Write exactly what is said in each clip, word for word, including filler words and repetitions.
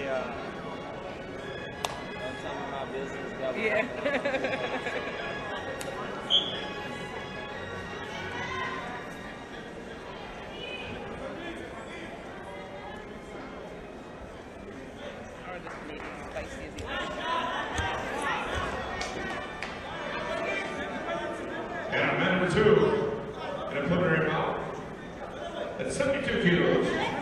uh, don't tell me my business. Yeah. Or this meeting is spicy as And on mat number two, in a preliminary bout, at seventy-two kilos,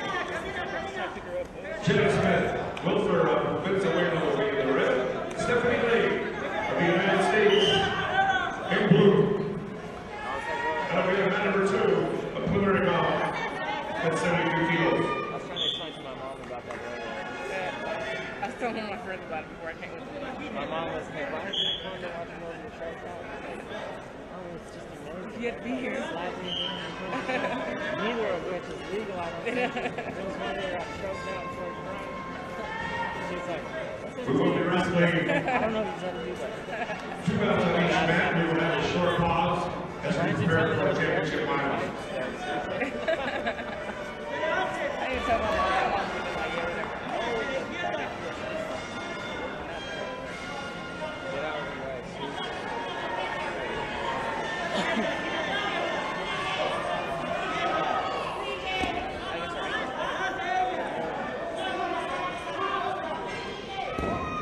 Jenny Smith, Wilfer of Venezuela will be in the red, Stephanie Lee of the United States in blue. And we have mat number two, a preliminary bout, at seventy-two kilos. I was trying to explain to my mom about that earlier. I was telling one of my friends about it before I came with them. My mom was like, why is it fun to watch them over the track out? Oh, it's just amazing. You had to be here. Slightly neither of which is legal, I don't think. There was one that got choked out before crying. She's like, We will be wrestling I don't know if he's ever used that. two bouts on each mat. We will have a short pause as we prepare for our championship final. I didn't tell my mom that long ago, like, yeah, whatever. Get out of the way. I guess right here.